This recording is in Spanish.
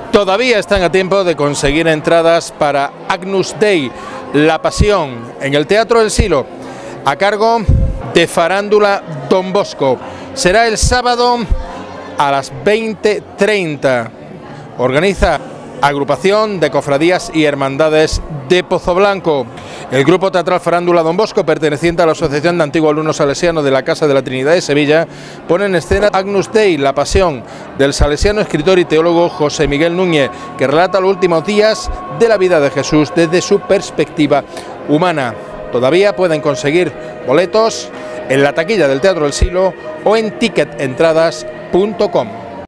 Todavía están a tiempo de conseguir entradas para Agnus Dei, La Pasión, en el Teatro del Silo, a cargo de Farándula Don Bosco. Será el sábado a las 20:30. Organiza Agrupación de Cofradías y Hermandades de Pozoblanco. El grupo teatral Farándula Don Bosco, perteneciente a la Asociación de Antiguos Alumnos Salesianos de la Casa de la Trinidad de Sevilla, pone en escena Agnus Dei, La Pasión, del salesiano, escritor y teólogo José Miguel Núñez, que relata los últimos días de la vida de Jesús desde su perspectiva humana. Todavía pueden conseguir boletos en la taquilla del Teatro del Silo o en ticketentradas.com.